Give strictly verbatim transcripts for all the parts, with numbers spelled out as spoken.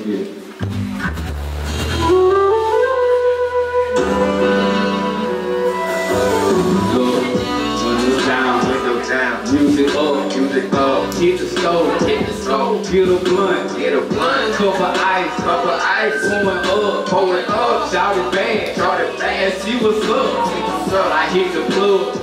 Let's get it. Music up, music up, hit the stove, hit the stove, get a blunt, get a blunt, cup of ice, cup of ice, pouring up, pouring up, shout it back, shout it back, and see what's up, see what's up, I hit the plug,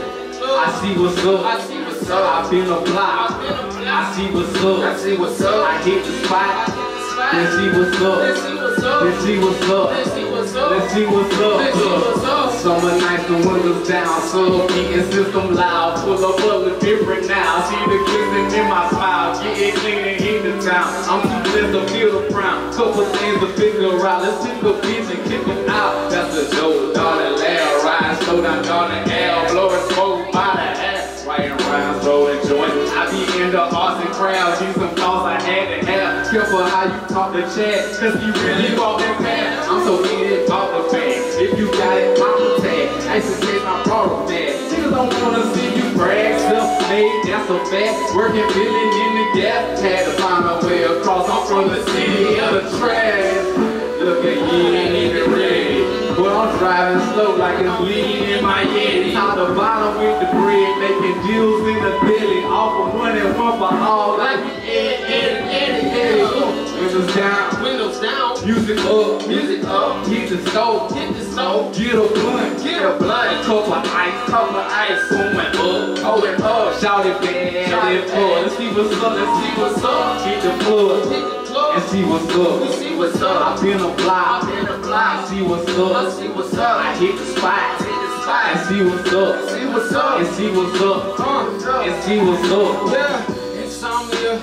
I see what's up, I see what's up, I been a block, I see what's up, I see what's up, I hit the spot, let's see what's up, let's see what's up, let's see what's up, let's see what's up, let's see what's up. Summer nights, the windows down, so heating system loud, pull up other different now. See the glisten in my smile, getting clean and in the town. I'm too blessed to feel the frown. Couple things to figure out. Let's pick a bitch and kick them out. That's the dope, daughter, lair, ride, slow down, daughter, L, blowing smoke by the ass, riding around, rolling joints. I be in the arts and crowds, these some thoughts I had to have. Careful how you talk to Chad, cause he really walking past. I'm so in it, off the bag. If you got it, pop the tag. I used to take my problem mad. Niggas don't wanna see you brag. Self-made, that's a fact. Working, filling in the gap. Had to find my way across. I'm from the city of the trash. Look at you, ain't even ready. But I'm driving slow like it's leaning in my Yeti. Top the bottom with the bread, making deals in the deli. Offer money, one for all, like you Eddie, Eddie, Eddie, Eddie. Windows down, windows down. Music up, music up. Hit the stove, hit the stove. Get a blunt, get a blunt. Cup of ice, cup of ice. Pouring up, pouring up. Shout it back, shout it up. Let's see what's up, let's see what's up. Hit the plug, hit the plug. And see what's up, we see what's up. I been a block, I been a block. See what's up, I see what's up. I hit the spot, hit the spot. And see what's up, see what's up. And see what's up, uh, and see what's up. Yeah, insomnia.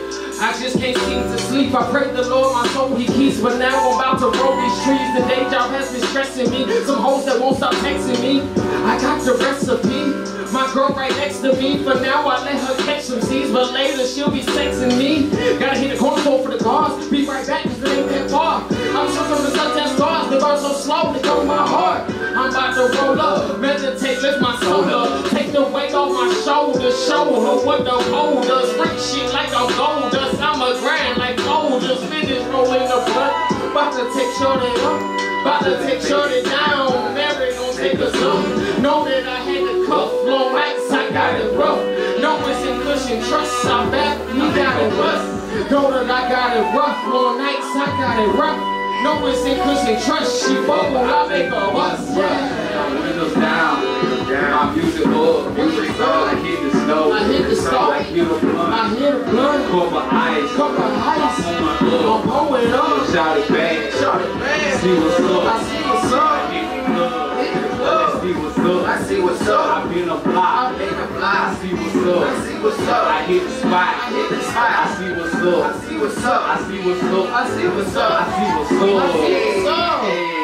I just can't seem to sleep. I pray the Lord my soul he keeps. But now I'm about to roll these trees. The day job has been stressing me. Some hoes that won't stop texting me. I got the recipe. My girl right next to me. For now I let her catch some seeds. But later she'll be sexing me. Gotta hit the corner store for the cars. Be right back cause it ain't that far. I'm so from the sunset stars. They burn so slow they go my heart. I'm about to roll up. Meditate, lift my soul up. Take the weight off my shoulders. Show her what the hold does. Freak shit like I'm gold dust. I'm a grind like gold. Just finish rolling the blunt. About to take shorty up. About to take shorty down. Mary gon' take us up. Know that I had the cuff. Long nights, I got it rough. No it's in cushion. Trust, I back. We got it rough. Know that I got it rough. Long nights, I got it rough. No it's in cushion. Trust, she bubble. I make her bust. Windows down, windows down. My music up, music up. I hit the stove, I hit the stove. I hit the blunt, I hit a blunt. cup of ice, Cup of ice. I'm I'm pouring up. shout it back, Shout it back. see what's up. I see what's up. I hit the club, Hit the club. let's see what's up. I see what's up. I been a block, I been a block. I see what's up. I see what's up. I hit the spot, I hit the spot. I see what's up. I see what's up. I see what's up. I see what's up. I see what's up. I see what's up.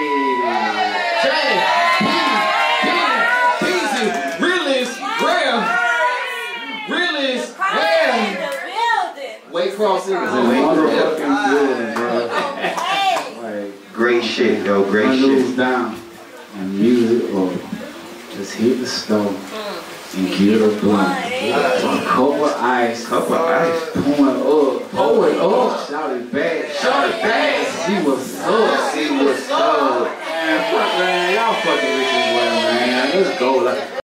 Hey. Jay, P, Peasy, realist, rare, realist, rare. Waycross is It's a motherfucking building, bro. Like, Great shit, yo. Great windows shit. down and music up. Just hit the stove and get a blunt. A cup of ice. Cup of ice. Pouring up. Pouring up. Shout it back. Shout it back. See what's up. See what's up. Man, fuck, man. Y'all fucking with this boy, man. Let's go. Like,